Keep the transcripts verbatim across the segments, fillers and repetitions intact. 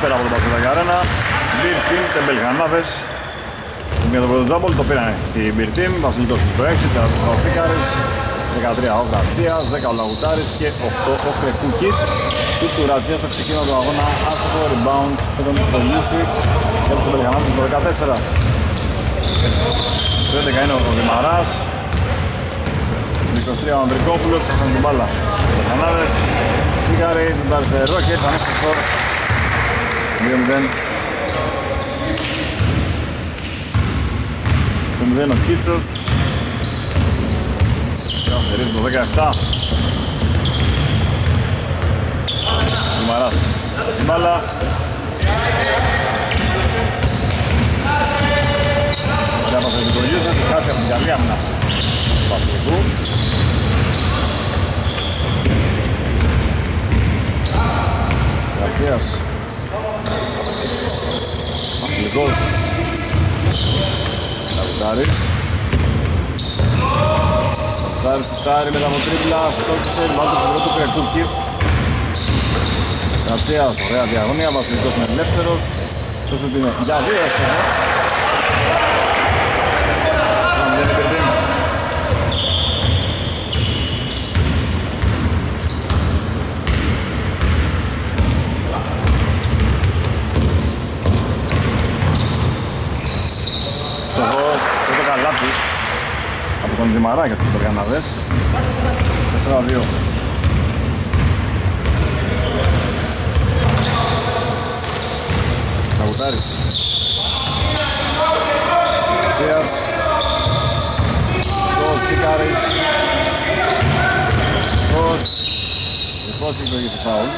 πέρα από τον Πασχετάκη Αρένα. Beer Team, Τεμπελγανάδες. Για το πρώτο τζάμπολ το πήραν η Beer Team, Βασιλικός στο έξι, τέσσερα ο Φίκαρης, δεκατρία ο Γρατσίας, δέκα ο Λαγουτάρης και οκτώ ο Κρεκούκης. Σουτ του Γρατσίας στο ξεκίνημα του αγώνα, άστοχο rebound με τον Πολιούση και τον Τεμπελγανάδες το δεκατέσσερα. Το έντεκα είναι ο Δημαράς. είκοσι τρία ο Ανδρικόπουλος, χάσανε την μπάλα. Οι Τεμπελγανάδες, Φίκαρης με το αριστερό και θα είναι στο σκορ δύο μηδέν. Το μηδέν ο Κίτσος και αστερίζει το δεκαεπτά. Δημαράς την μπάλα. Διάβασε την Κογιούσα και χάσει από την καλή άμυνα του Βασιλικού. Γρατσίας, Βασιλικός, Λαγουτάρης. Λαγουτάρης σουτάρει μετά από τρίπλα, στόχισε, μάλλον το φυγό του Κρεκούκη. Γρατσίας, ωραία διαγωνία, Βασιλικός είναι ελεύθερος. Τόσο ότι είναι για δύο εύθερο. Σαν δεν είναι παιδί. Το καλάθι από τον Δημαρά για τους Τεμπελγανάδες. τέσσερα δύο. Λαγουτάρης, Γρατσίας, Κος, Φίκαρης, Κος, Κος εκλογή του φάουλ.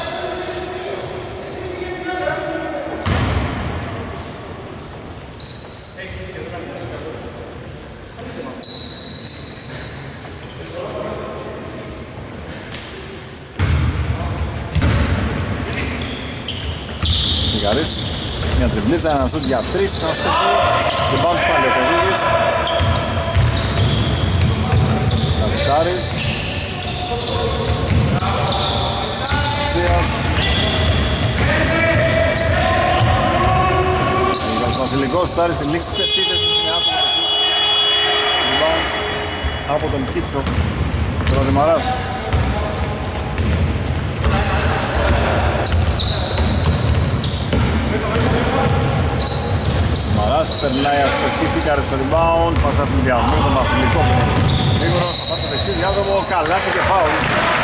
Μια τριμπλίτσα, ένα σούτ για τρεις, ένα στόχο και μπάλ πάλι ο Κεβίγης. Καβιτάρης, Τσίας, ο Βασιλικός στάρει στη λήξη της επίθεσης, είναι άτομο το σούτ από τον Κίτσο. Τώρα ο Δημαράς. Μαράς περνάει αστοχή, Φίκαρης στο rebound, πάσα από την διαδρομή τον Βασιλικό. Γρήγορος, θα πάρει το δεξί διάδρομο, καλάθι και φάουλ.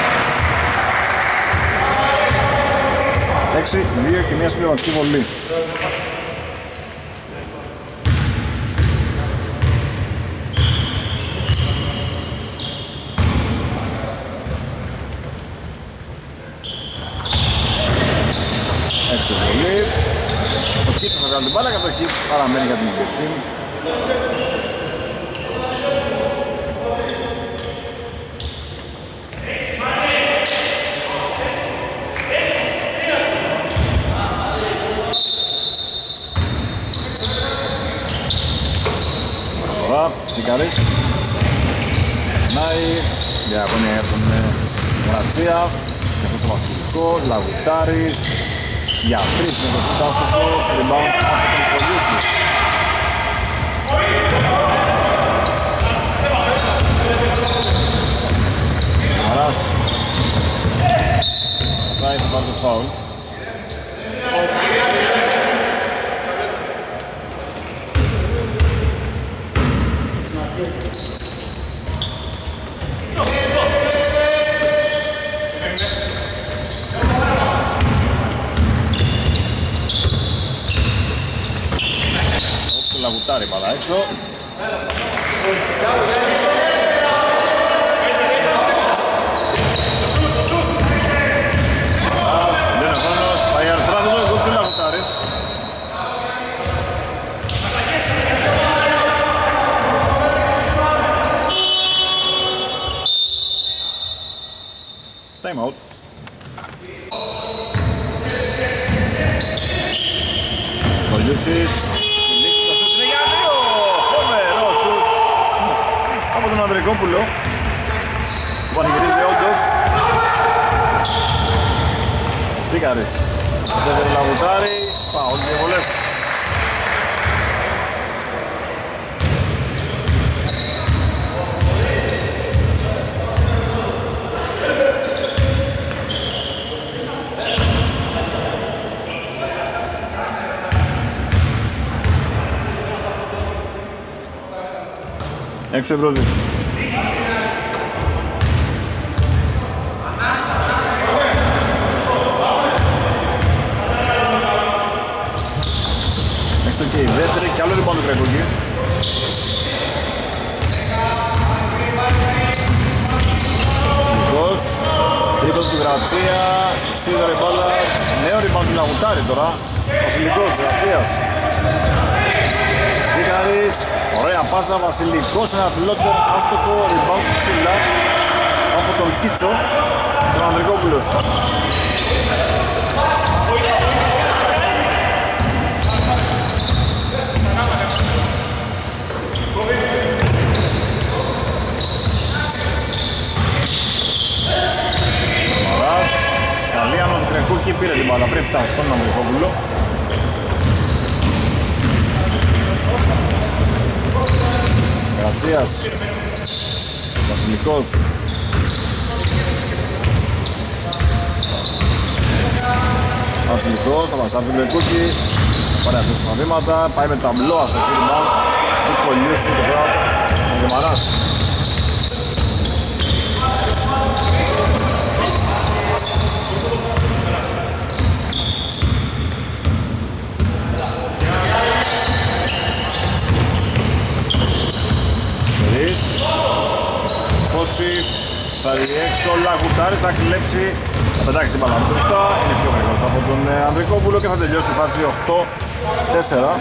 έξι δύο και μια συμπληρωματική βολή. έξι βολή. Ο Κίτσος θα βγάλει την μπάλα, κατοχή παραμένει για την Beer Team. Τώρα, Φίκαρης. Νάει, διαγωνία για τον Γρατσία. Και αυτό το Βασιλικό, Λαγουτάρης. Για τρεις είναι το σουτ άστοχο, rebound από τον Πολιούση. Μαράς. Πατάει, θα πάρει το φάουλ. Λαγουτάρι μπαλά έξω. Δεν είναι χρόνος, πάει αριστερά, δεν το κόψει ο Λαγουτάρης. Time out. Πολιούτσης. Από τον Ανδρικόπουλο που πανηγυρίζεται όντως. Φίκαρης Στο τέσσερα Λαγουτάρη, πάω δύο βολές. Έξω ευρώ δύο. Έξω και η δεύτερη και άλλο λοιπόν το τρέχει. Βασιλικός, τρίπος του Γρατσία, στο σίδερο η μπάλα, νέο rebound του Λαγουτάρη τώρα. Βασιλικός, Γρατσίας. Ζήκαρης, ωραία πάσα, Βασιλικός, ένα φιλότερο, άστοχο, rebound ψηλά από τον Κίτσο, τον Ανδρικόπουλος. Μαράς, καλή άμα του Κρεκούκη, πήρε την μπάλα, πρέπει φτάσει στον Ανδρικόπουλο. Γρατσίας, Βασιλικός. Βασιλικός, θα βασάρει τον Κρεκούκη. Πάρε αυτός τα βήματα, πάει με ταμπλό στο κούρμα του Κολιούσου και τώρα ο Γεμαράς. Σάρι έξω, Λαγουτάρης θα κλέψει, θα πετάξει την μπάλα μπροστά, είναι πιο γρήγορος από τον Ανδρικόπουλο και θα τελειώσει τη φάση οκτώ τέσσερα.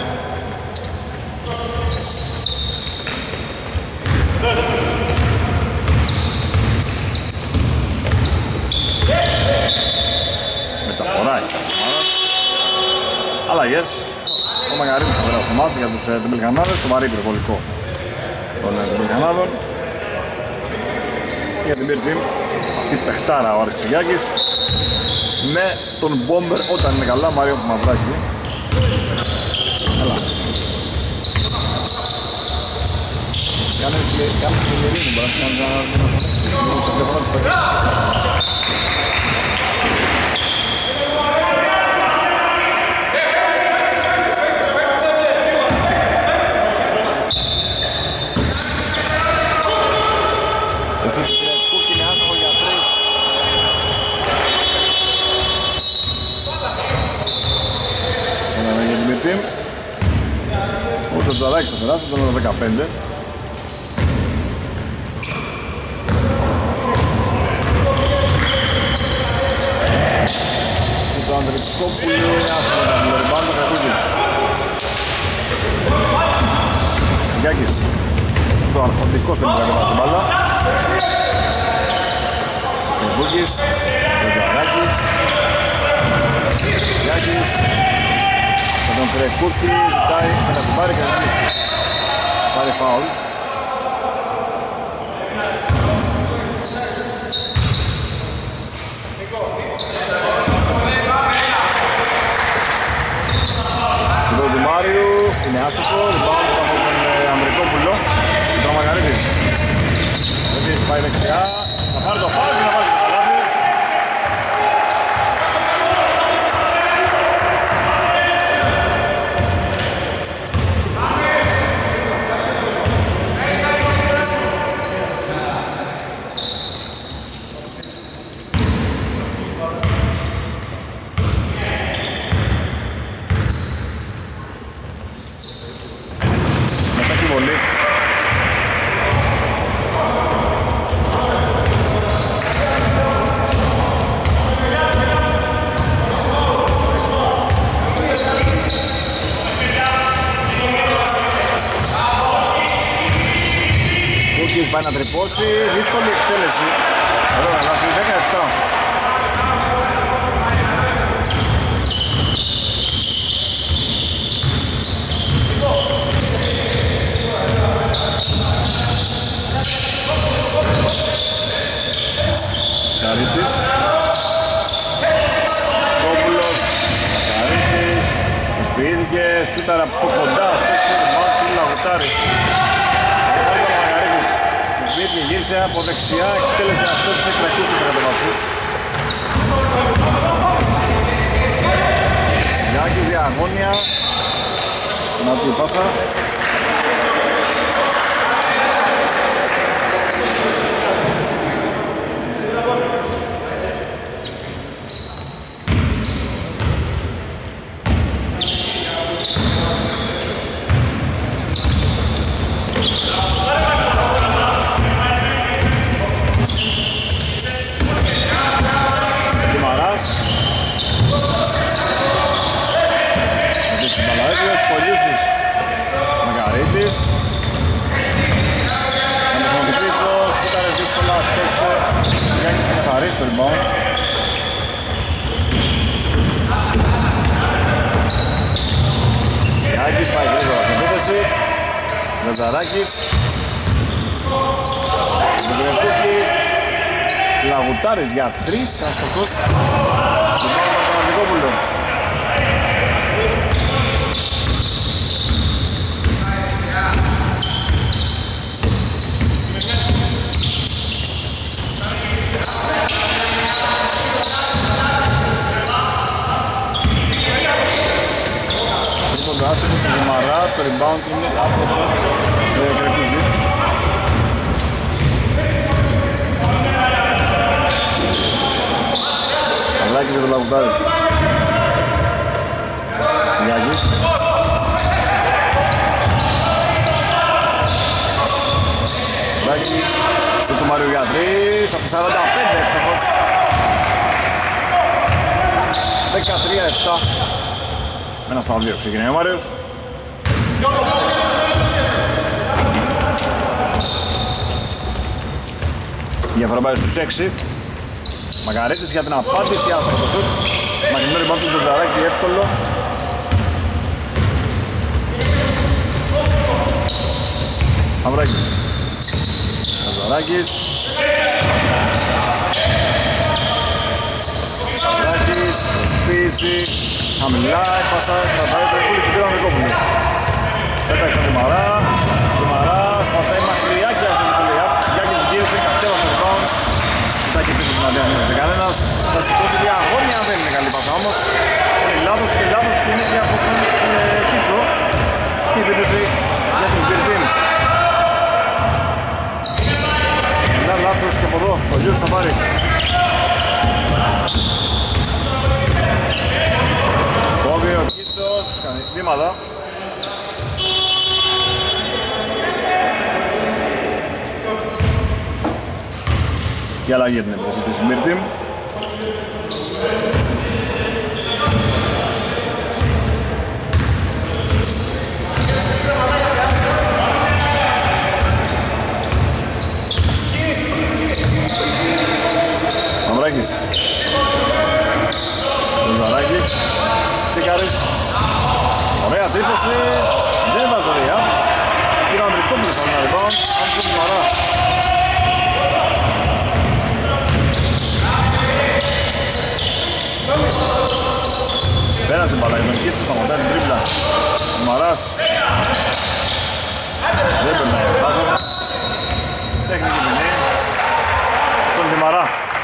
Μεταφορά έχει ο Μάρας. Αλλαγές, ο Μαγαρίνης θα περάσει το μάτς για τους Τεμπελγανάδες, το βαρύ υπερβολικό των Τεμπελγανάδων. Για την Beer Team, αυτή η παιχτάρα ο Αρξηγιάκης με τον Μπόμπερ όταν είναι καλά, Μάριο Μαυράκη. Καλά. Κάνεις την Ειρήνη, μπορείς να κάνεις ο Ζαράκης θα περάσει από τον δεκαπέντε. Στο Ανδρικόπουλο είναι άσχημα τα μπλερμπάν το Κακούκης. Τσιγκάκης στο αρχοντικό στην πλάκα στην μπάλα. Κακούκης, ο Ζαράκης, Τσιγκάκης με τον Τρεκούκη, ζητάει να τα κουμπάρει και να κλείσει. Πάρει φάουλ. Το του Μάριου είναι άστοχο, rebound από τον Ανδρικόπουλο και τον Μαγαρίδης. Έτσι πάει δεξιά, θα πάρει το φάουλ και θα βάλει το καλάθι. Πάει να τρυπώσει, δύσκολη εκτέλεση. Εδώ να λάβει δεκαεπτά. Καρίτης Κόπουλος και σούταρα από κοντά στο έξω του Λαγουτάρη. Ο Μαγαρίδης βγήκε, γύρισε από δεξιά, εκτέλεσε αυτό της εκρακούτης θα κατεβάσει. Γιάκης διαγώνια, να του πάσα. Μαγαρίτης να τον πίσω, σούταρε δύσκολα στο έξω. Γιάννης που καθαρίσει το rebound. Γιάννης πάει γρήγορα στην επίθεση. Λαζαράκης τον Κρετούκη. Λαγουτάρης για τρεις, αστοχός. Rebound από τον Αντικόπουλο. Το άστοχο του Γεμαρά, το rebound είναι από το Κρεπούζι. Αλάκης για το Λαγουτάρι. Σιγάκης. Αλάκης, σου του Μάριου για τρεις, από σαράντα πέντε εύστοχος. δεκατρία επτά. Ένα στα δύο ξεκινάει ο Μάριος. Η διαφορά πάει στους έξι. Μαγαρίτης για την απάντηση, άστρο το σουτ. Μακρινό rebound του Τζοτζαράκη, εύκολο. Αβράκης. Τζοτζαράκης. Αβράκης, προσποίηση. Χαμηλά, έπασα, κρατάει το εκούλη στην πήραν Ανδρικόπουλος. Πέταξε τον Δημαρά, Δημαράς, πατάει μακριά και άστον στο λέει. Ψυγιάκης γύρισε, κατέβασε το rebound. Κοιτάει πίσω την αντία, δεν είναι κανένας. Θα σηκώσει διαγώνια, δεν είναι καλή πάσα όμως. Είναι λάθος και λάθος κινείται από τον Κίτσο. Η επίθεση για την Πυρτίν. Ένα λάθος και από εδώ, ο Γιούς θα πάρει. Κόβει ο Κίτσος, κάνει βήματα. Και αλλαγή για την επίθεση της Μύρτιμ. Αμράκης. Ζαράκης. Τσίκαρης. Ωραία τρίπωση. Δεν βάζει το ρεά. Κύριε Ανδρικόπουλος από ένα rebound. Αν σου την μαρά. Πέρασε μπαλά για τον Κίτσο, σταματάει την τρίπλα. Ο Μαράς. Δεν περνάει ο Χάζος. Τέχνικη ποινή. Στον Δημαρά.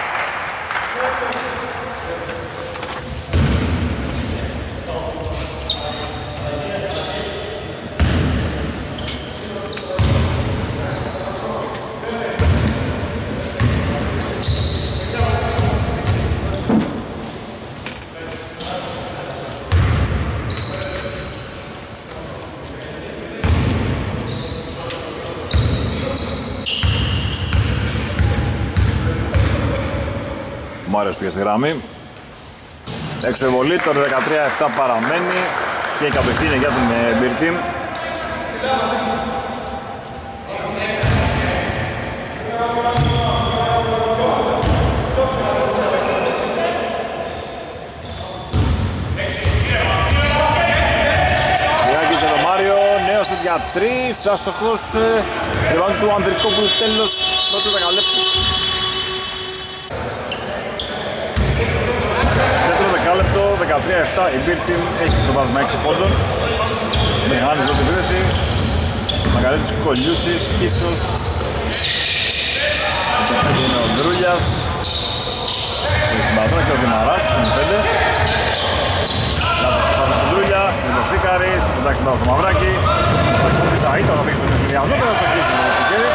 Μάριος πήγε στη γραμμή. Έξω η βολή, το δεκατρία επτά παραμένει και η κατοχή είναι για την Μπιρτίν. Γιάκης για τον Μάριο, νέος για τρεις, άστοχος, rebound του Ανδρικόπουλου, τέλος πρώτου δεκαλέπτου. δεκατρία επτά η Beer Team έχει το βάσμα έξι πόντων. Μηχάνης εδώ την πίεση. Μαγαρίτης Κολιούσης, Κίτσος. Το πέντε είναι ο Ντρούλιας. Ο Μπατρά και ο Δημαράς, είναι πέντε. Λάθος το πάμε τον Ντρούλια, είναι ο Φίκαρης, το τάξει πάνω στο Μαυράκι. Ο Αλεξάνδρης Αΐτα θα πήγε στον Εθνιδιασμό, πέρα στο κλείσει με το Σικέρι.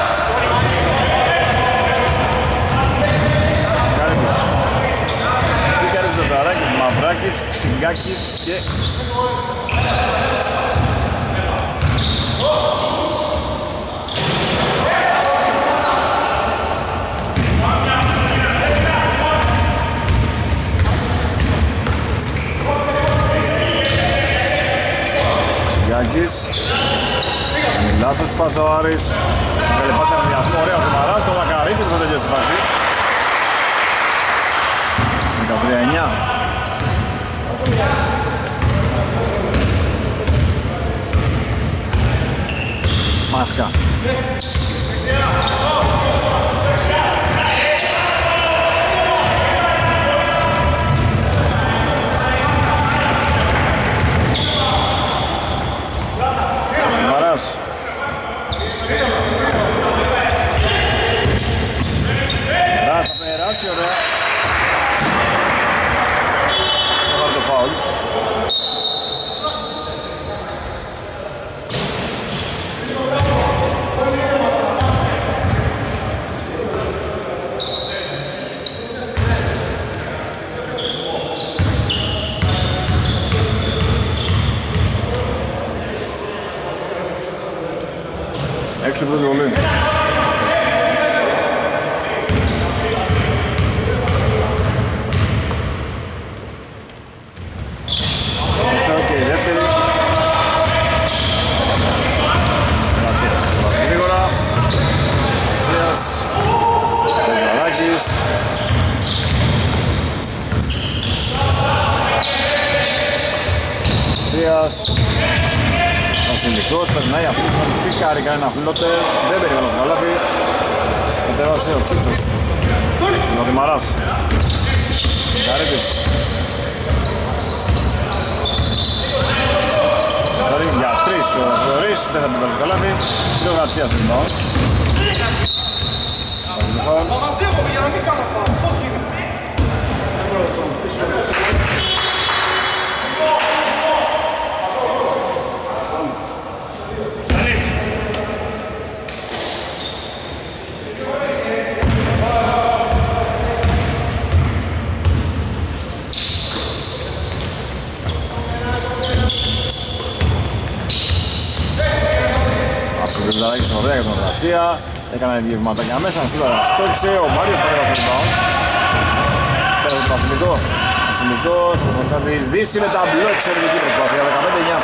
Μαγαρίτης. Φίκαρης, Δεδαράκης, Μαυράκης, Ξυγκάκης και... Είναι λάθος πάσα ο Άρης. Καλή πάσα ενδιασμό, ωραία ο Δημαράς. Το Μακαρίτης θα τελειώσει τη φάση. δεκατρία εννιά. Μάσκα. Ράς θα περάσει, ωραία. Θα πάρει το φάουλ. Έξω από το βολή. Βασιλικός, περνάει αυτούς τον Φίκαρη, κάνει ένα φλότερ, δεν περιμένω στο καλάθι. Κατέβασε ο Κίτσος. Είναι ο Δημαράς. Καρίτης. Θεωρεί για τρεις ο Θεωρής, δεν θα πει το καλάθι. Και ο Γατσίας του Δημαράς. Μα μαζεύω για να μην κάνω φάουλ. Πώς γίνεται. Ζαράκης ωραία για τον Γρατσία. Έκανε διευματάκια μέσα, σούταρα στόχισε. Ο Μάριος κατέβασε το rebound. Πέρασε το Βασιλικό. Βασιλικός προσπαθά να διεισδύσει με ταμπλό, εξαιρετική προσπάθεια. δεκαπέντε εννιά.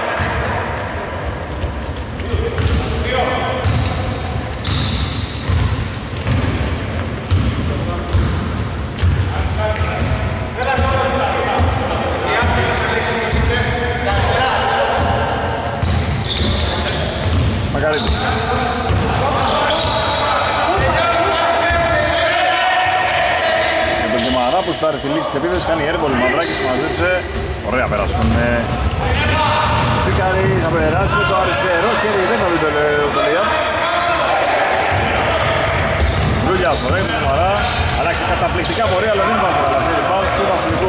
Μακαρίτης. Με τον Δημαρά που στάρει στη λήξη της επίθεσης κάνει έρβολη. Μαυράκης μαζέψε. Ωραία πέρασε τον Φίκαρη. Θα περάσει με το αριστερό χέρι. Δεν θα δει το τελεία. Λούλιας, ωραία του Δημαρά. Αλλάξει καταπληκτικά πορεία αλλά δεν βάζει το καλαθί. Rebound του Βασιλικού.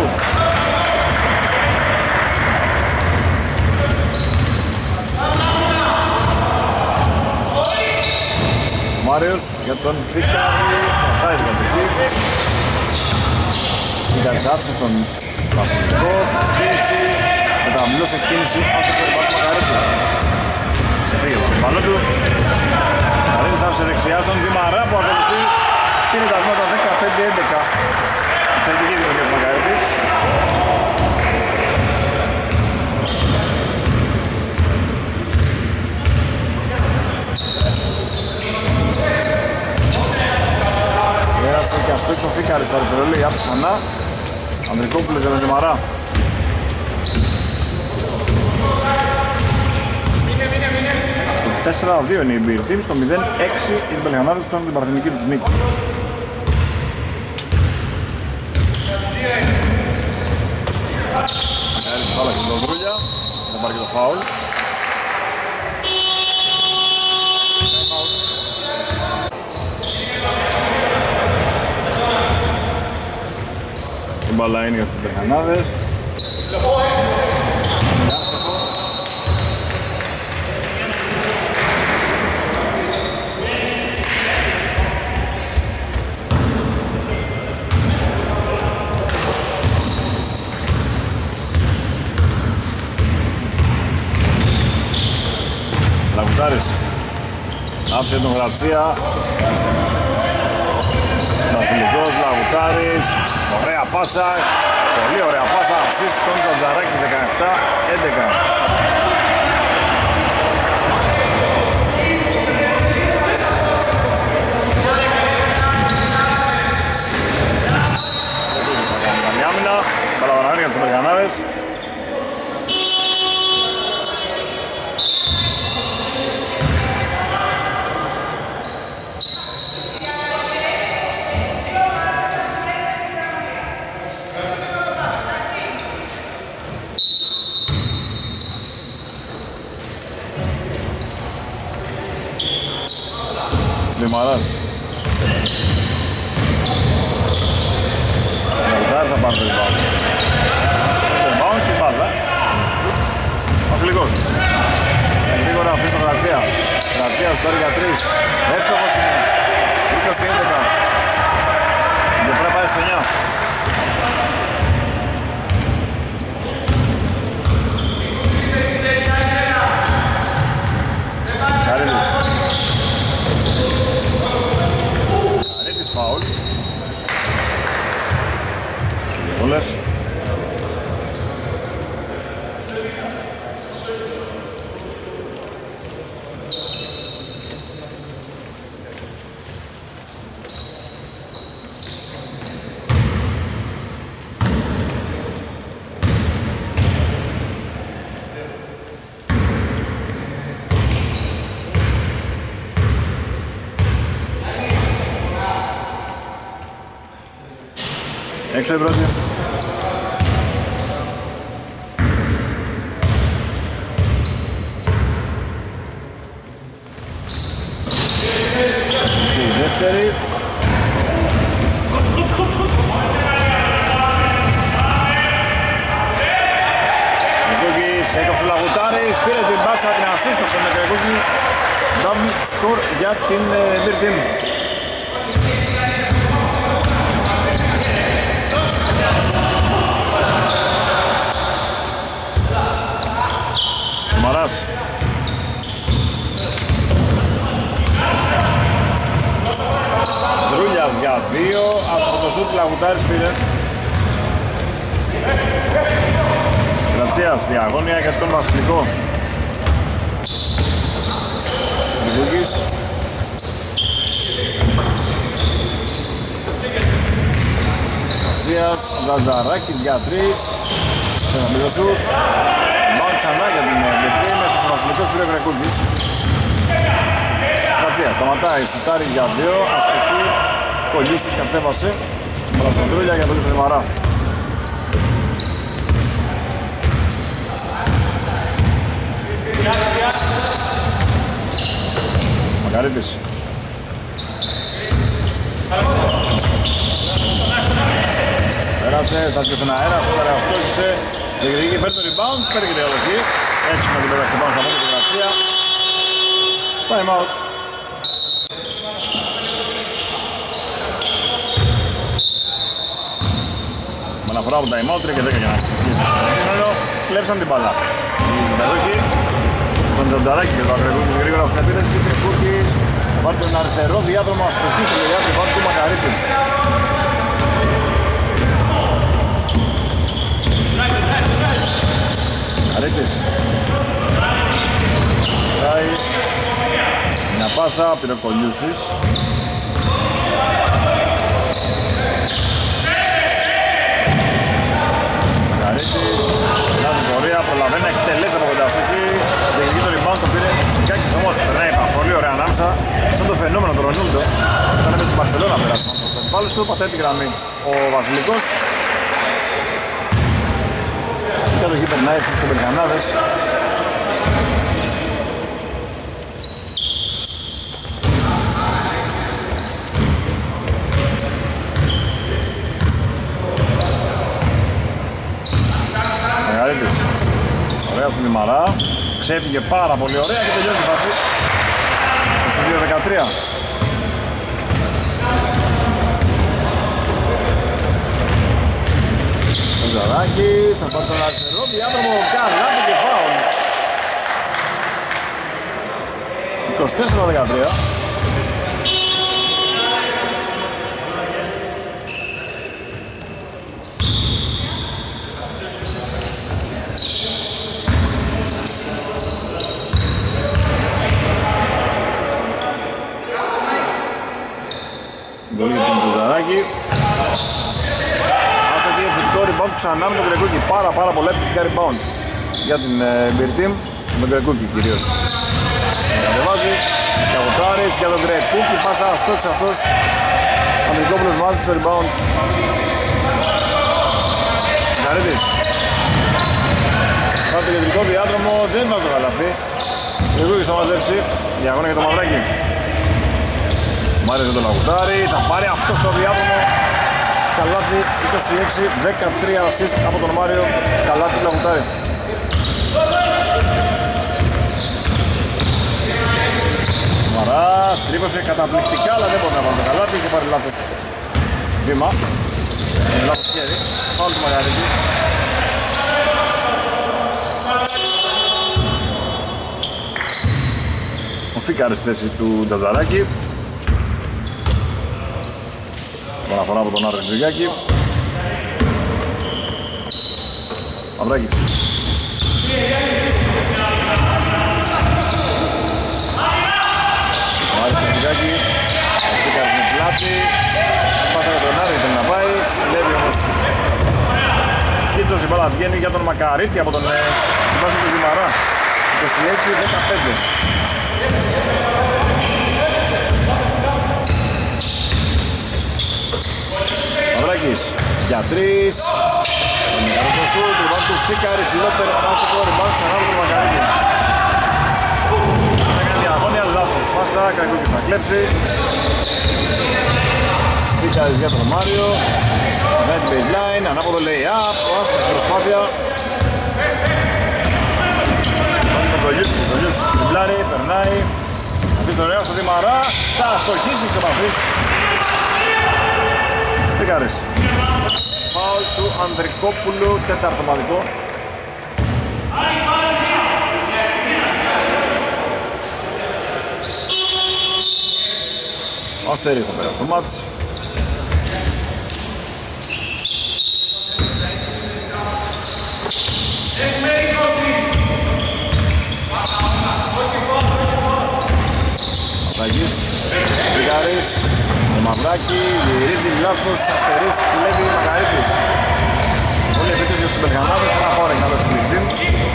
Μάριος για τον Φίκαρη, πατάει την κατοχή. Φίκαρης άφησε στον Βασιλικό, σπίση, μεταμιλώς εκκίνηση, ας το περίπου Μακαρίτη. Σε φύγε το πάνω του. Μακαρίτης άφησε δεξιά στον Δημαρά που ακολουθεί την ιτασμότα δεκαπέντε έντεκα. Εξαιρετική δημιουργία του Μακαρίτη. Και ας το έξω Φίκαρη στο αριστερό λέει άπη ξανά. Ανδρικόπουλος για τον Δημαρά. Στο τέσσερα δύο είναι η Beer Team, στο μηδέν έξι οι Μπελγανάδες που ψάχνουν την παραθυμική τους νίκη. τον Δρούλια, θα πάρει και το φάουλ. Η μπάλα είναι για τους Μπερχανάδες. Λαγουτάρης άφησε τον Γρατσία. Βασιλικός, Λαγουτάρης, ωραία πάσα, πολύ ωραία πάσα, ασίστ τον Τζατζαράκη δεκαεπτά έντεκα. Καλή άμυνα, παραβραγάνει για τους Αμερικανάδες. Δημαράς. Λαγουτάρης θα πάρει το rebound. Το rebound και μπάλα. Βασιλικός. Γρήγορα αφήσει τον Γρατσία. Γρατσία στο για τρεις. Εύστοχος είναι. είκοσι έντεκα. Και πρέπει να πάει στο εννιά. Καρύδης. Καρύδης φάουλ. Όλες. Έξω η πρώτη. Και η δεύτερη. Νεκούκης έκαψε ο Λαγουτάρης, πήρε την μπάσα την ασίστ από τον Νεκούκη. Double score για την Beer Team. Μαράς. Δρούλιας για δύο, από το σούτ Λαγουτάρης πήρε. Γρατσίας διαγώνια για τον Βασιλικό. Λιγούκης. Γρατσίας, Ζατζαράκης για τρεις. Ένα μίλιο σούτ. Μπάουν ξανά για την Μπερτή, μέσα στους Βασιλικός πήρε ο Γρεκούκης. Γρατσίας σταματάει, σουτάρει για δύο, αστοχή, Κολιούσης κατέβασε. Μπαλά στον Τρούλια για πολύ στον Δημαρά. Μακαρίτης. Πέρασε, στάθηκε στον αέρα, σούταρε, αστόχησε. Διεκδικεί, παίρνει το rebound, παίρνει και την διαδοχή. Έτσι με την πέταξε πάνω στα μάτια του Γρατσία. Time out. Με αναφορά από time out, τρία και δέκα για να κλείσει. Κλέψαν την μπάλα. Η διαδοχή, τον Τζατζαράκη και τον Ακρεγούκης γρήγορα στην επίθεση. Κρυκούκης, θα πάρει τον αριστερό διάδρομο αστοχή στο λεγιάτρι πάνω του Μακαρίτη. Καρύτης. Πάει. Μια πάσα, πήρε ο Κολιούσης. Καρύτης. Βγάζει πορεία, προλαβαίνει να εκτελέσει από κοντά αστοχή. Διεκδικεί το rebound, το πήρε Τσικάκης όμως. Περνάει πολύ ωραία ανάμεσα. Σαν το φαινόμενο του Ρονούλντο. Όταν έπαιζε στην Μπαρσελόνα πέρασμα. Πάλι του πατάει τη γραμμή ο Βασιλικός. Κοίτα το αστοχή περνάει στους Τεμπελγανάδες. Μεγαλύτερης. Ωραία στον Δημαρά. Ξέφυγε πάρα πολύ ωραία και τελειώνει η φάση. Στο δύο δεκατρία. Ο Ζαράκης θα πάρει τον αριστερό. Διάδρομο καλάθι και φάουλ. είκοσι τέσσερα δεκατρία. Γκολ για τον Κοζαράκη. Αυτό και επιθετικό rebound ξανά με τον Γκρεκούκι. Πάρα πάρα πολλά επιθετικά rebound για την Beer Team, με τον Γκρεκούκι κυρίως. Κατεβάζει, Καβοτάρης για τον Γκρεκούκι, πάσα αστόξ αυτός. Ανδρικόπουλος μάζει στο rebound. Καρίτης. Πάει το κεντρικό διάδρομο, δεν βάζει το καλάθι. Γκρεκούκι θα μαζέψει, διαγώνα για το Μαυράκι. Μάριος με τον Αγουτάρη, θα πάρει αυτό στο διάδρομο. Καλάθι είκοσι έξι δεκατρία assist από τον Μάριο. Καλάθι του Αγουτάρη. Μαράς, τρύπωσε καταπληκτικά, αλλά δεν μπορεί να βάλει το καλάθι και πάρει λάθος βήμα. Είναι λάθος χέρι, φάουλ του Μαγαρίτη. Ο Φίκαρης στη θέση του Τζαζαράκη. Παραφορά από τον Άρη Ζυγιάκη. Μαυράκης. Ο Άρης Ζυγιάκη. Ο Φίκαρης με πλάτη. Πάσα για τον Άρη, θέλει να πάει. Λέει όμως Κίτσος, η μπάλα βγαίνει για τον Μακαρίτη από τον πάσα του Δημαρά. είκοσι έξι δεκαπέντε. Μαυράκης για τρεις. Το μεγάλο το σουτ, ριμπάουντ του Φίκαρη, φιλότερο, άστοχο, ριμπάουντ ξανά από τον Μακαρίτη. Θα κάνει διαγώνια, λάθος πάσα, Κακούκης θα κλέψει. Φίκαρης για τον Μάριο. Right baseline, ανάποδο lay-up, άστοχη προσπάθεια. Το Γιούτσι, το Γιούτσι, τριμπλάρει, περνάει. Αφήσει τον Ρέο στο Δημαρά, θα αστοχίσει εξ επαφής. Φίκαρης. Φάουλ του Ανδρικόπουλου, τέταρτο μαδικό. Ο Αστερής θα περάσει το μάτς. Ραγής, Φίκαρης. Ο Μαυράκη γυρίζει λάθος, Αστερής, κλέβει Μακαρίτης. Όλη η επίθεση για τους Μπελγανάδες, ένα φόρα έχει να δώσει την Beer Team.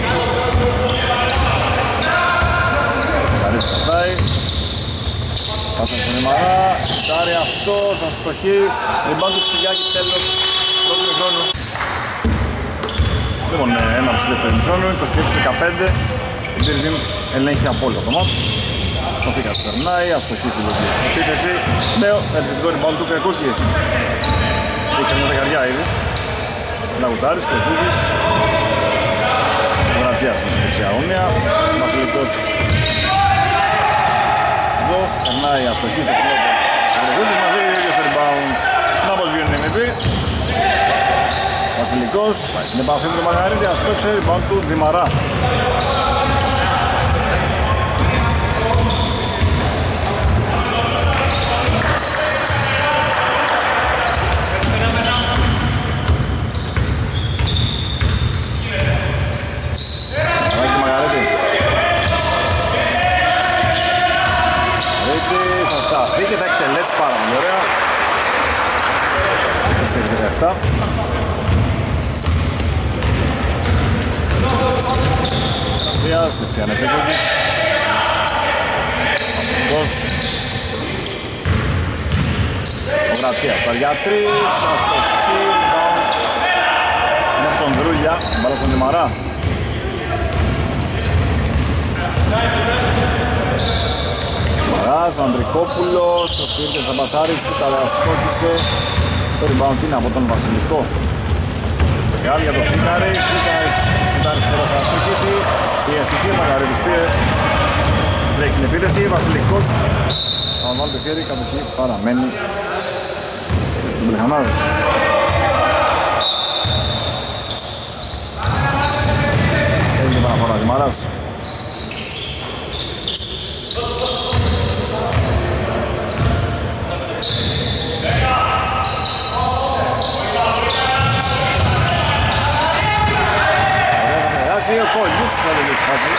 Μακαρίτης κρατάει. Πάσα στον Δημαρά, στάρει αυτός, αστοχή. Ριμπάουντ του Ξυγιάκη, τέλος πρώτου χρόνου. Λοιπόν, ένα από τις δεύτερες χρόνου, είκοσι έξι δεκαπέντε. Η Beer Team ελέγχει απόλυτα το μάτς. Ο Φίκας περνάει, αστοχή στη λογική επίθεση. Νέο, επιθετικό rebound του Κακούκη. Είχε μια δεκαριά ήδη. Λαγουτάρης, Κακούκης. Ο Γρατσιάς στην δεξιά γωνία. Βασιλικός. Εδώ, περνάει αστοχή στο φιλότερο. Ο Κακούκης μαζεύει ίδιο στο rebound. Να αποσβήνει την εμ βι πι. Βασιλικός, πάει στην επαφή με τον Μαγαρίτη, αστόξε, rebound του Δημαρά. Και θα εκτελέσει πάρα πολύ ωραία. είκοσι έξι δεκαεπτά. Γρατσίας, δεξιά Νεπίκοκης. Βασιλικός. Ο Γρατσίας, τα για τρεις. Αστοχή, bounce. Είναι από τον Δρούλια. Άρα στον Δημαρά. Δημαράς, Ανδρικόπουλος, ο Σπίρτες θα πασάρει, σου τα αστόχησε. Το rebound είναι από τον Βασιλικό. Μεγάλη για το Φίκαρη, Φίκαρης μετά αριστερό θα αστοχίσει. Η αστυχή ο Μακαρίτης πήρε τρέχει την επίθεση, Βασιλικός θα βάλει το χέρι, κατοχή παραμένει στους Μπελχανάδες. Έγινε παραφορά Δημαράς. Ο Κόλλης θα δεν έχει χάσει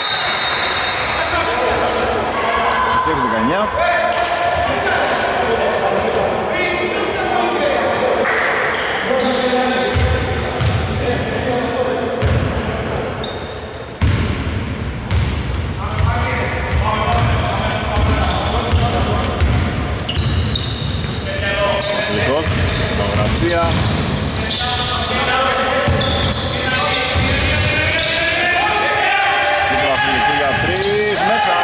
είκοσι έξι δεκαεννιά. Βασιλικός, Γραψία. Μέσα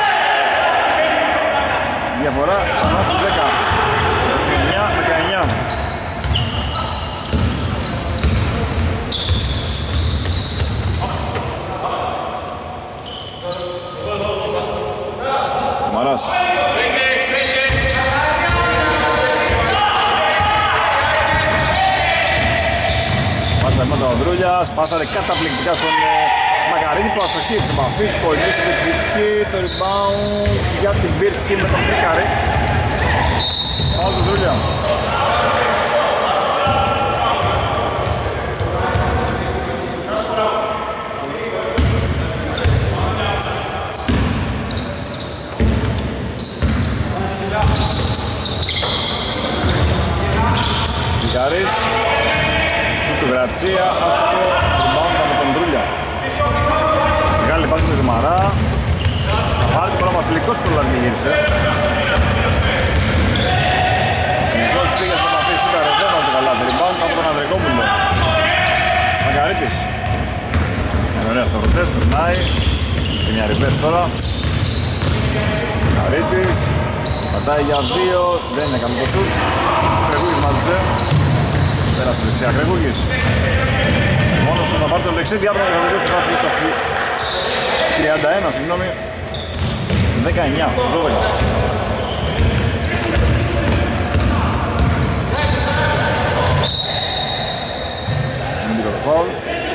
διαφορά ξανά στους δέκα, είκοσι εννιά δεκαεννιά. Μαράς πάντα με τον Ανδρούλιας, πάσαρε καταπληκτικά στον Μακαρίτη που αστοχή της επαφής, Κολλής στην κριτική, το rebound για την Μπίρκη με τον Φίκαρη. Πάω του Δρούλια. Φίκαρης, σου του Γρατσία, άστοχο, rebound από τον Δρούλια. Μεγάλη πάση του Δημαρά. Θα πάρει τώρα ο Βασιλικός που το γύρισε. Βασιλικός πήγε στον αφή σούταρε, δεν βάζει καλά το rebound από τον Ανδρικόπουλο. Μακαρίτης. Είναι ωραία στο ρωτές, περνάει. Και μια reverse τώρα. Μακαρίτης. Πατάει για δύο, δεν είναι καλό το σουτ. Κρεγούγης μάζεψε. Πέρασε δεξιά Κρεγούγης. Μόνος του να πάρει τον δεξί διάπλο και θα βγει στη φάση είκοσι τριάντα ένα, συγγνώμη, δεκαεννιά στους δώδεκα. Μην πήρε το φάουλ.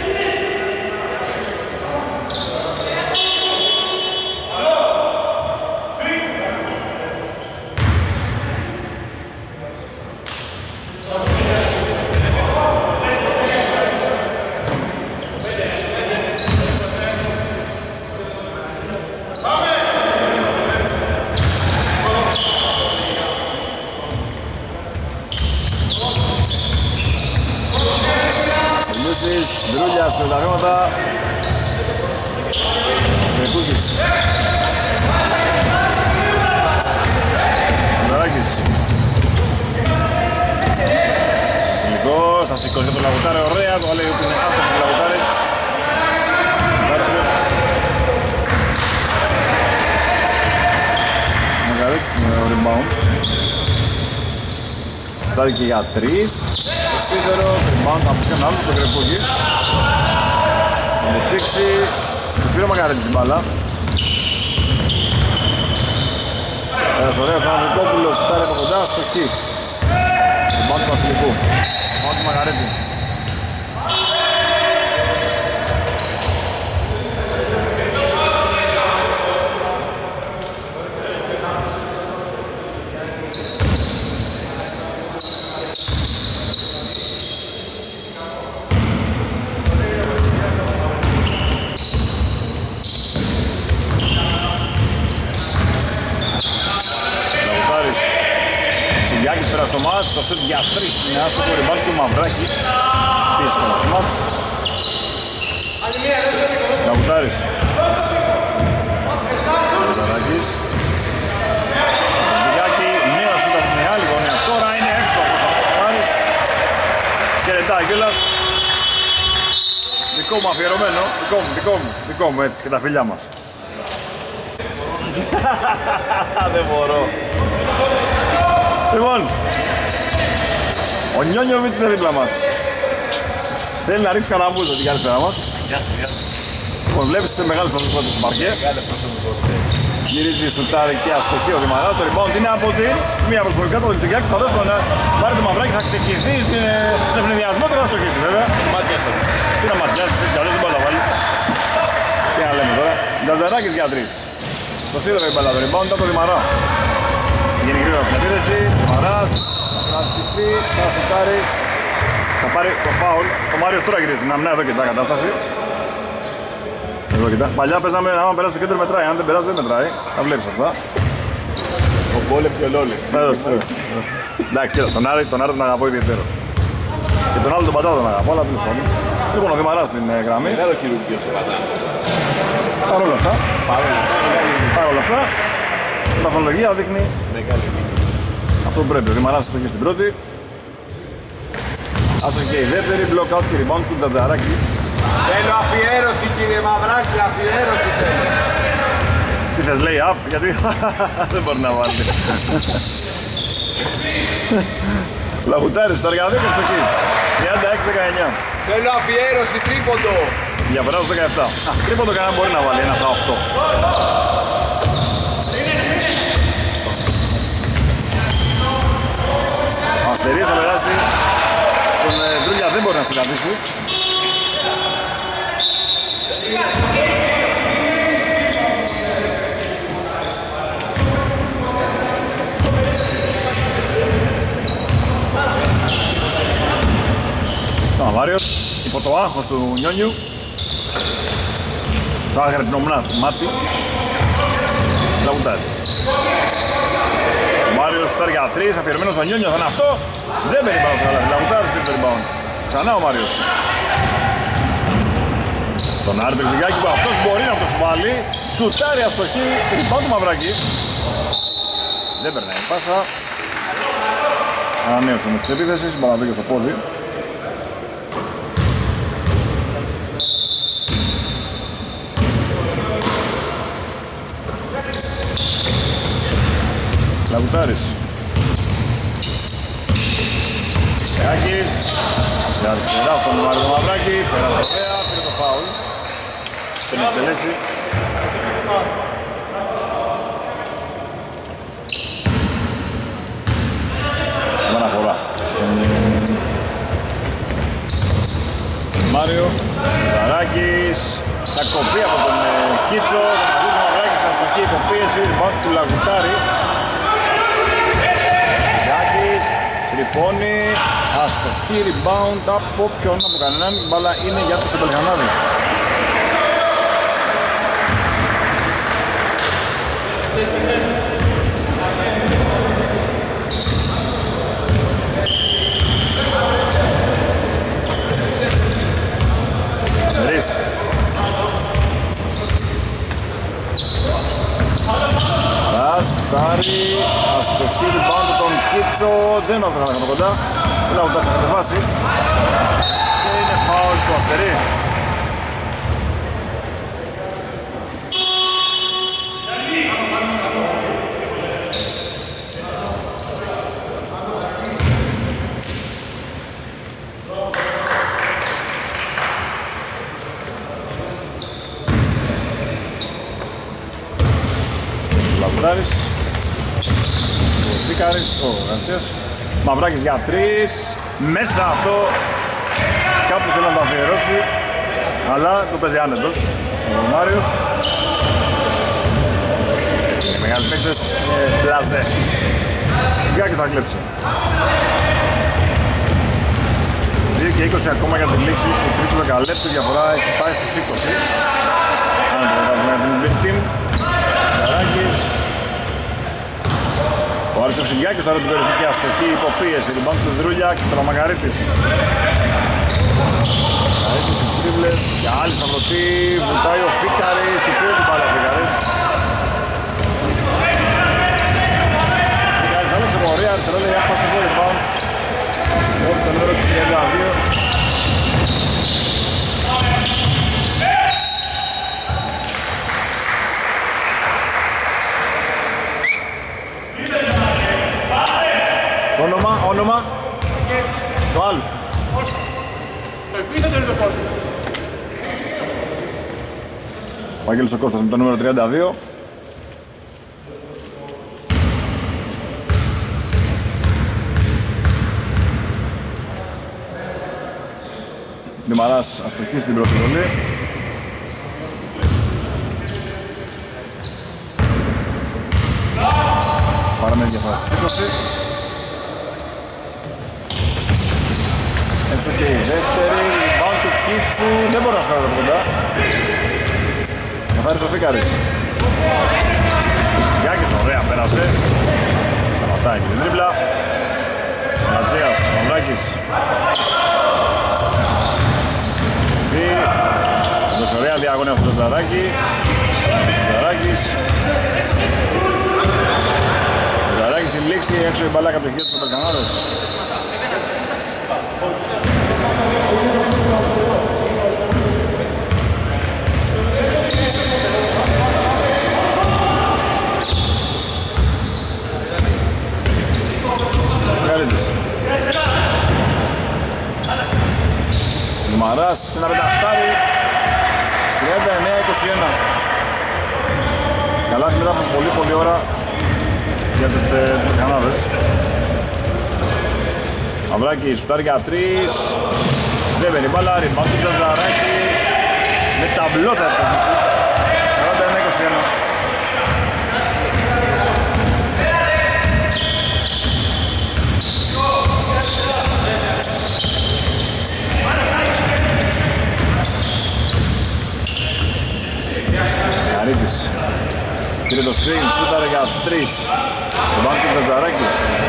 Δρούλιας με τα βήματα. Κρεκούκης. Ανδράκης. Βασιλικός, θα σηκώσει το Λαγουτάρι, ωραία, το λέει ότι είναι άστοχο το Λαγουτάρι. Μεγαλύτερη με το rebound. Στάθηκε για τρεις. Το σίδερο, rebound από ποιον άλλο, το Κρεπούκη. Θα μου πήξει, του πήρε ο Μακαρίτης την μπάλα. Ένας ωραίος Ανδρικόπουλος, σουτάρει από κοντά, στο χ. Rebound του Βασιλικού. Rebound του Μακαρίτη. Στο μάτς, το σετ για τρεις είναι άστοχο rebound του Μαυράκη πίσω στο μάτς. Λαγουτάρης. Λαγουταράκης. Ζυγιάκη, μία σούτα από τη μεγάλη γωνία. Τώρα είναι εύστοχος ο Λαγουτάρης. Και ρετάει κιόλας. δικό μου αφιερωμένο, δικό μου, δικό μου, δικό μου έτσι και τα φιλιά μας. Δεν μπορώ. Λοιπόν, ο Νιόνιοβιτς είναι δίπλα μας. Θέλει να ρίξει καναβούζο την καλησπέρα μας. Γεια σας, γεια σας. Λοιπόν, βλέπεις σε μεγάλες προσωπικότητες του παρκέ. Μεγάλες προσωπικότητες. Γυρίζει, σουτάρει και αστοχή ο Δημαράς. Το rebound είναι από την μία προσωπικά του Λεξικιάκη. Θα δώσει τον πάρει το μαυράκι, θα ξεκινήσει στην ευνηδιασμό και θα αστοχήσει βέβαια. Μάτια σας. Τι να ματιάσεις, έτσι καλώς δεν μπορεί να βάλει. Τι να λέμε τώρα. Νταζαράκης για τρεις. Το σίδερε η μπαλά, το rebound ήταν το Δημαρά. Γίνει γρήγορα στην επίθεση. Δημαράς θα χτυπεί, θα σουτάρει. Θα πάρει το φάουλ. Ο Μάριος τώρα γυρίζει την αμνά εδώ και τα κατάσταση. Εδώ κοιτά. Παλιά παίζαμε, άμα περάσει το κέντρο μετράει, αν δεν περάσει δεν μετράει. Τα βλέπεις αυτά. Ο Μπόλεμ και ο Λόλι. Έδωσε, έδωσε. Εντάξει, κοίτα, τον Άρη τον, Άρη τον αγαπώ ιδιαίτερος. Και τον άλλο τον Πατά τον αγαπώ, αλλά τέλος πάντων. Λοιπόν, ο Δημαράς στην ε, γραμμή. Μεγάλο χειρουργείο σε Πατά. Παρ' όλα αυτά, Παρόλα αυτά, μεγάλη παρ' όλα αυτά, η βαθμολογία δείχνει μεγάλη νίκη. αυτό που πρέπει. Ο Δημαράς αστοχή στην πρώτη. Άστοχη και η δεύτερη, block out και rebound του Τζατζαράκη. Θέλω αφιέρωση κύριε Μαυράκη, αφιέρωση θέλω. Τι θες, λέει up, γιατί δεν μπορεί να βάλει. Λαγουτάρης, το αργαδίκο στο εκεί. τριάντα έξι δεκαεννιά. Θέλω αφιέρωση, τρίποντο. Διαφορά στο δεκαεπτά. Α, τρίποντο κανένα μπορεί να βάλει, ένα στα οκτώ. Ο Αστερής θα περάσει στον ε, Ντρούλια, δεν μπορεί να συγκρατήσει. Ο Μάριος, υπό το άγχος του Νιόνιου. Το άγρε την ομνά του μάτι. Λαγουτάρης. Ο Μάριος στάρει για τρεις, αφιερωμένος στον Νιόνιο, θα είναι αυτό. Δεν παίρνει πάνω το καλάθι, Λαγουτάρης πήρε το rebound. Ξανά ο Μάριος. Στον Άρη Μπεξικάκη που αυτός μπορεί να το βάλει. Σουτάρει αστοχή, rebound του Μαυράκη. Δεν περνάει πάσα. Ανανέωσε όμως της επίθεσης, μπαλαδίκιο στο πόδι. Λαγουτάρης. Σεάκης. Σε αριστερά στον Μάριο το Μαυράκη. Πέρασε ωραία, πήρε το φάουλ. Τον εκτελέσει. Δεν αναφορά. Μάριο. Ζαράκης. Θα κοπεί από τον Κίτσο. Θα μαζί του Μαυράκη σε αστοχή υποπίεση. Rebound του Λαγουτάρη. Τρυπώνει, αστοχή, rebound από ποιον, από κανέναν, η μπάλα είναι για τους Τεμπελγανάδες. Αστερής. Σουτάρει, αστοχή, rebound τον Κίτσο, δεν μας το κάναμε κοντά. Δεν θα το κατεβάσει. Και είναι φάουλ του Αστερή. Λαβουράρης, ο Φίκαρης, ο Γαντσίας. Μαυράκης για τρεις, μέσα αυτό κάπου θέλει να το αφιερώσει, αλλά το παίζει άνετος ο Μάριος. Οι μεγάλοι παίκτες είναι πλάζε. Σιγάκης θα κλέψει. δύο και είκοσι ακόμα για την λήξη του τρίτου δεκαλέπτου, η διαφορά έχει πάει στους είκοσι. Άνετος θα βγάζει με την Big Team. Ζαράκης. Ο Άρης ο Ξυγιάκης τώρα την κορυφική αστοχή υποπίεση, rebound του Δρούλια και τον Μαγαρίτης. Μαγαρίτης οι τρίβλες και άλλη σταυρωτή, βουτάει ο Φίκαρης, του πήρε την μπάλα ο Φίκαρης. Φίκαρης άλλαξε πορεία, αριστερό λέει άπα στο rebound. Όχι τον νούμερο του τριάντα δύο. Ο Άγγελος ο Κώστας με το νούμερο τριάντα δύο. Δημαράς αστοχή στην πρώτη βολή. Παραμένει διαφορά στις είκοσι. Έξω και η δεύτερη, rebound του Κίτσου, δεν μπορεί να σκάρει από κοντά. Καθάρις ο Φίκαρης. Γιάκης ωραία πέρασε. Σταματάει και την τρίπλα. Ματζέας, Μαυράκης. Δώσε ωραία διαγώνια στο Τζαράκι. Τζαράκης. Τζαράκης στη λήξη, έξω η μπαλά από το χέρι του Μπαλκανάδες. Γαρίτης. Μαράς, ένα πενταχτάρι. τριάντα εννέα είκοσι ένα. Καλάθι μετά από πολύ πολύ ώρα για τους Μπαλκανάδες. Μαυράκης, σουτάρει για τρεις. Δεν μπαίνει μπάλα, rebound του Τζαράκι. Με ταμπλό θα έφτασε. σαράντα εννέα είκοσι ένα. Καρίτης. Πήρε το screen, σούταρε για τρεις. Το μπάνκ του Τζατζαράκη.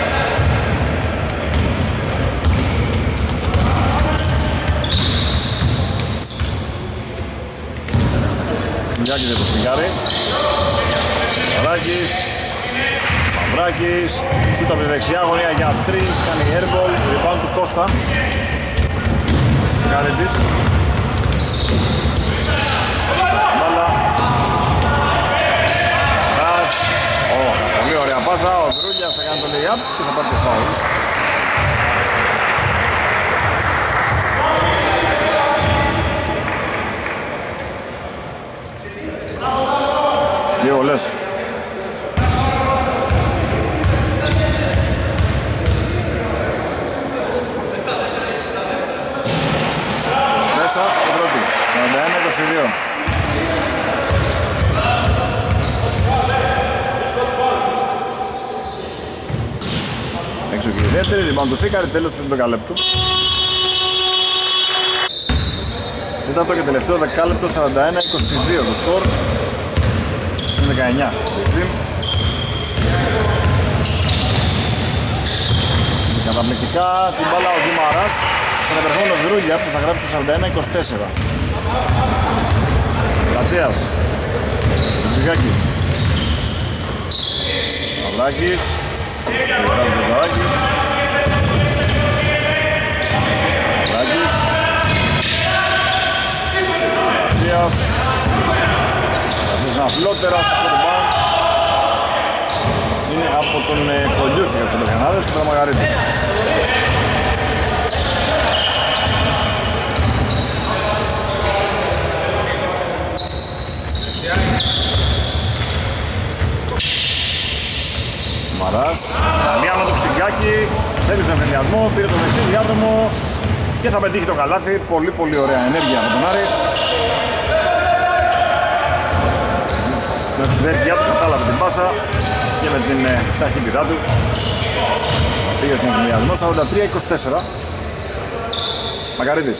Γιάκης για το φιγάρι. Τζατζαράκης. Μαυράκης. Σούτα από τη δεξιά γωνία για τρεις. Κάνει airball. Rebound του Κώστα. Καρίτης. Μπάλα. Ρας. Oh, πολύ ωραία πάσα. Ο Δρούλιας θα κάνει το lay-up και θα πάρει το foul. Δύο βολές. Μέσα το πρώτη. σαράντα ένα είκοσι δύο. Έξω και η δεύτερη, rebound του Φίκαρη, τέλος του δεκαλέπτου. Ήταν το και τελευταίο δεκάλεπτο, σαράντα ένα είκοσι δύο το σκορ. Στην δεκαεννιά. Καταπληκτικά την μπάλα ο Δημαράς στον επερχόμενο Βρούλια που θα γράψει το σαράντα ένα είκοσι τέσσερα. Κατσέας. Ζυγάκι. Μαυράκης. Μαυράκης. Μαυράκης. Κατσέας. Κατσέας ένα φλότερα στο πρώτο μπαν. Είναι από τον Κολιούση για τους Μπαλκανάδες και τον Μαγαρίτης. Μαράς, μία με το Ξυγκάκι, θέλει τον εμφανιασμό, πήρε το δεξί διάδρομο και θα πετύχει το καλάθι. Πολύ πολύ ωραία ενέργεια από τον Άρη. Με τη συνέργειά του κατάλαβε την πάσα και με την ε, ταχύτητά του πήγε στον εμφανιασμό. Σαράντα τρία είκοσι τέσσερα. Μακαρίτης.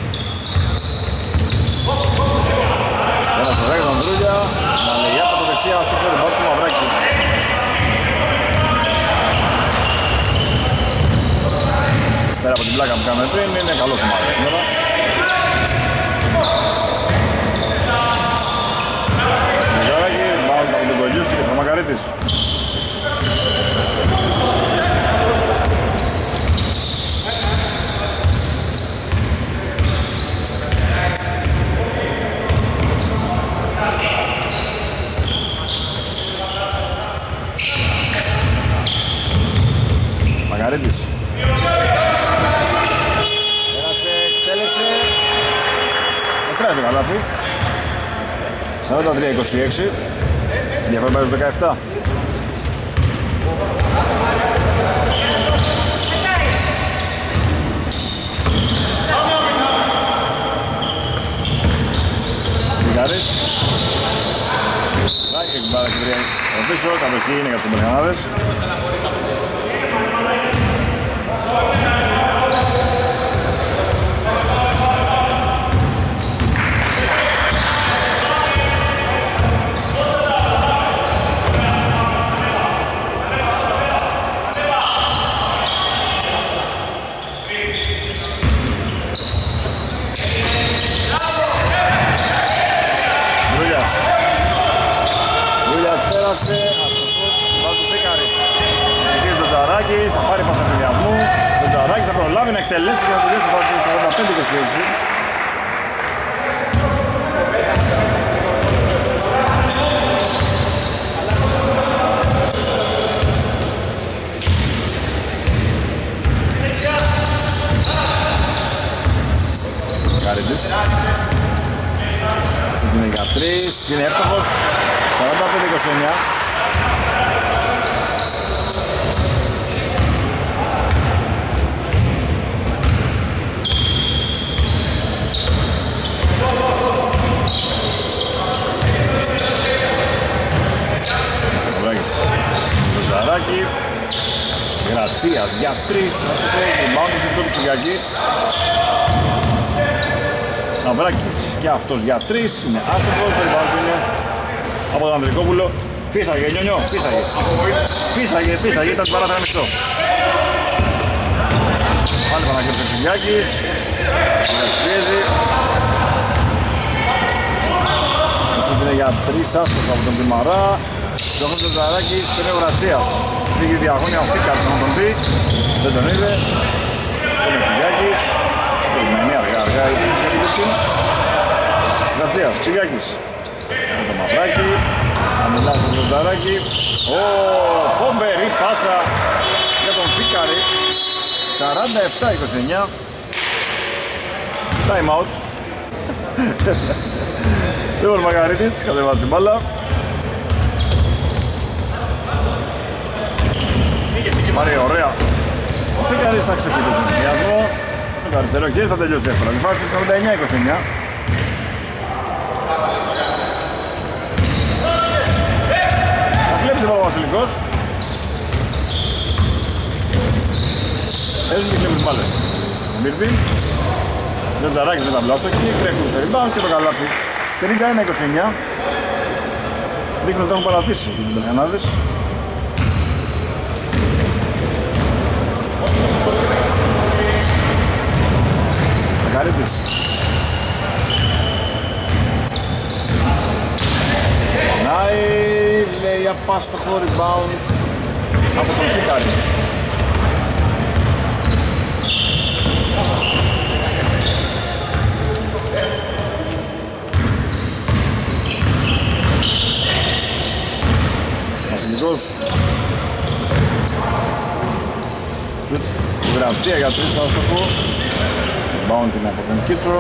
Ένας ωραία τον Δρούλια, να λέει από το δεξιά στο πρώτο μπάτ του Μαυράκη. Πέρα από την πλάκα που κάνουμε πριν, είναι καλός ο Μαυράκης σήμερα. Σμιγαράκη, μπάλα από τον Κολιούση και τον Μακαρίτης. Μακαρίτης. Πέρασε, εκτέλεσε. Πέρασε το καλάθι. σαράντα τρία είκοσι έξι. Διαφορά πάει στους δεκαεπτά. Βιγάρης. Ράκη έχει πάρει και τρία από πίσω. Κατοχή είναι για τους Αμερικανάδες. Θα πάρει πασαφιλιασμού, ο Τζαράκης θα προλάβει να εκτελέσει και να τελειώσει τη φάση σαράντα πέντε είκοσι έξι. Καρύντης. Σου είναι για τρεις, είναι εύστοχος, σαράντα πέντε είκοσι εννιά. Ζαράκη, Γρατσίας για τρεις, ας το πω, rebound του του Τσιγκάκη. Ναυράκης και αυτός για τρεις, είναι άστοχος, το rebound είναι από τον Ανδρικόπουλο. Φύσαγε, Νιονιό, φύσαγε. Φύσαγε, φύσαγε, ήταν παράθυρα μισθό. Πάλι Παναγιώτης ο Τσιγκάκης, πιέζει. Ο σούτ είναι για τρεις, άστοχος από τον Τιμαρά. Διώχνει τον Ζαράκη, παίρνει ο Γρατσίας. Πήγε διαγώνια ο Φίκαρης να τον δει. Δεν τον είδε. Παίρνει ο Τσιγκάκης. Περιμένει αργά αργά η επίθεση. Γρατσίας, Τσιγκάκης. Με τον Μαυράκη. Αμιλάς τον Ζαράκη. Ω, φοβερή πάσα για τον Φίκαρη. σαράντα επτά είκοσι εννιά. Time out. Λοιπόν, Μακαρίτης, κατεβάζει την μπάλα. Πάρει ωραία. Ο Φίκαρης θα ξεκινήσει τον συνδυασμό. Με το αριστερό χέρι θα τελειώσει εύκολα. Τη φάση σαράντα εννιά είκοσι εννιά. Θα κλέψει εδώ ο Βασιλικός. Παίζουν και κλέβουν μπάλες. Ο Μύρτη. Ο Τζαράκης με τα βλάστοχη. Τρέχουν στο rebound και το καλάθι. πενήντα ένα είκοσι εννιά. Δείχνουν ότι έχουν παρατήσει οι Μπελγανάδες. Μακαρίτης. Νάει, λέει απάστοχο rebound από τον Φικάρη. Βασιλικός. Γρατσία για τρεις άστοχο. Rebound είναι από τον Κίτσο.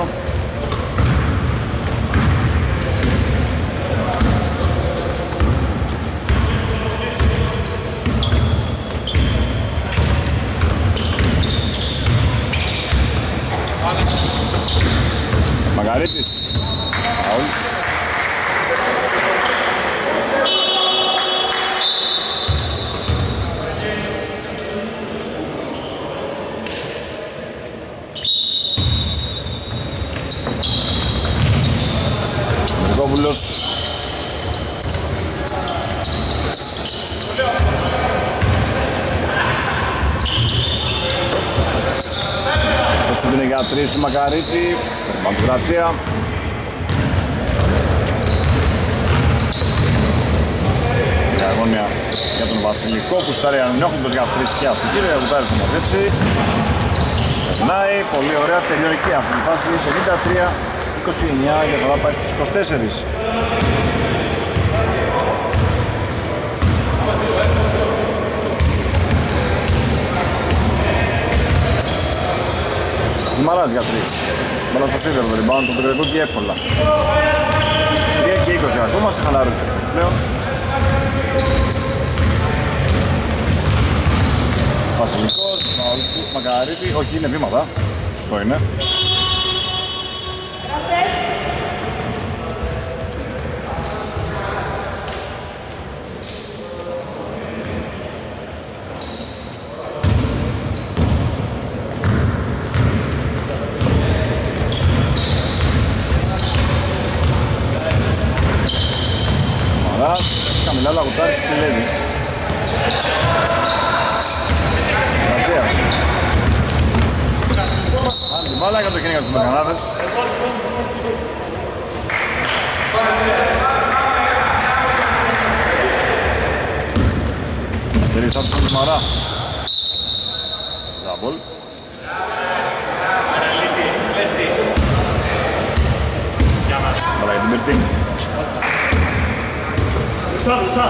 Μαγαρίτης. Φάουλ. Μερικόπουλος. Το σούτ είναι για τρεις του Μακαρίτη. Παντουράτσια. Διαγώνια για τον Βασιλικό που στάρει ανενόχλητος για τρεις και αστική. Δεν κουτάρει να μαζέψει. Περνάει, πολύ ωραία, τελειώνει και αυτή η φάση. πενήντα τρία είκοσι εννιά, η διαφορά πάει στους είκοσι τέσσερα. Δημαράς για τρεις. Μπάλα στο σίδερο το rebound, το πετρελικό και εύκολα. τρία και είκοσι ακόμα, σε χαλαρούς πλέον. Βασιλικός, Μακαρίτη, όχι είναι βήματα. Σωστό είναι. Καμιλά Λαγουτάρης Κλειδεύει. Γρατσίας. Κάνει την μπάλα για το κίνημα τους Μεκανάδες. Αστερής από τον Μαρά. Τζάμπολ. Μπάλα για την Μπερτίνη. Stop, stop.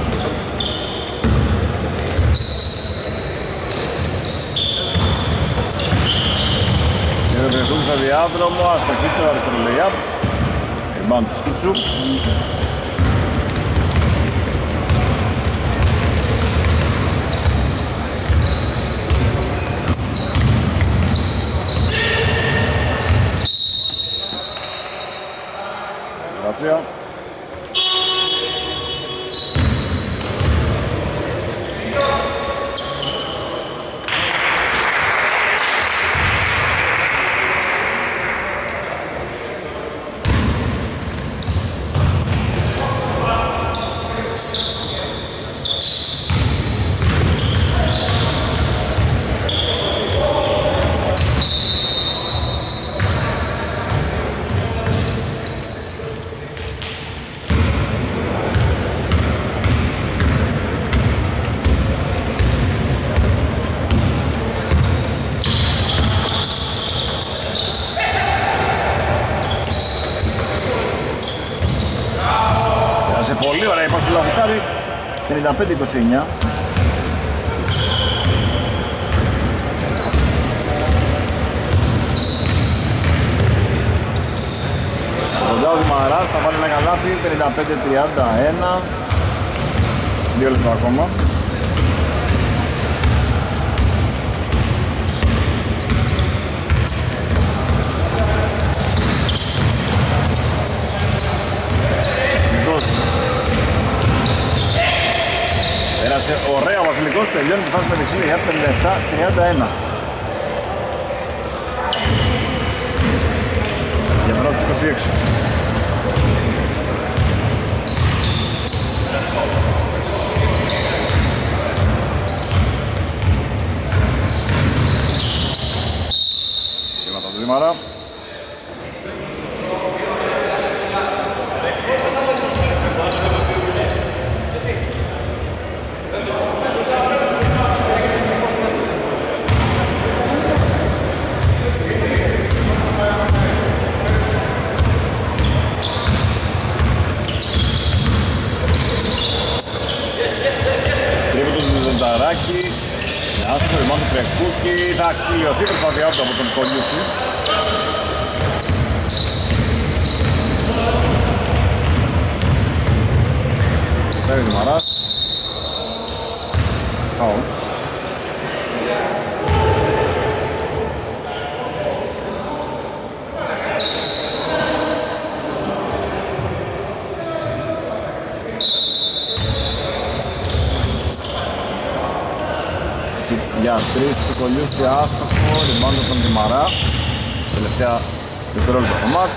Και βρεθούν στο διάδρομο, αστοχή στο αριστερό lay-up. Rebound του Σκίτσου. Γρατσία. Πολύ ωραία είπα στο Λαγουτάρι, πενήντα πέντε είκοσι εννιά. Κοντά ο Δημαράς θα βάλει ένα καλάθι, πενήντα πέντε τριάντα ένα. Δύο λεπτά ακόμα. Πέρασε ωραία ο Βασιλικός, τελειώνει τη φάση με δεξί για πενήντα επτά τριάντα ένα. Διαφορά στους είκοσι έξι. Βήματα του Δήμαρα. Άστο ρημάν του Τρεκούκη, θα κλειωθεί το προσπαθειά του από τον Κολιούση. Φέρει Δημαράς. Φάουλ. Για τρεις του Κολιούση άστοχο, rebound από τον Δημαρά. Τελευταία δευτερόλεπτα στο μάτς.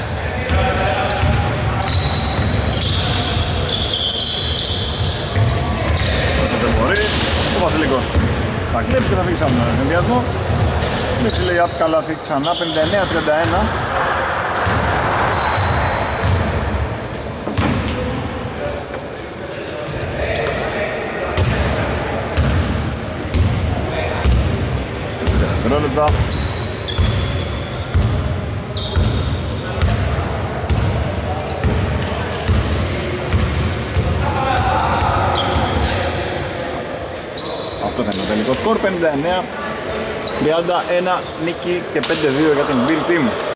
Όσο δεν μπορεί, ο Βασιλικός θα κλέψει και θα φύγει σαν τον ενδιασμό. Με λέει απ' καλάθι ξανά, πενήντα εννέα τριάντα ένα. Δευτερόλεπτα. Αυτό θα είναι το τελικό σκορ, πενήντα εννέα τριάντα ένα νίκη και πέντε δύο για την Build Team.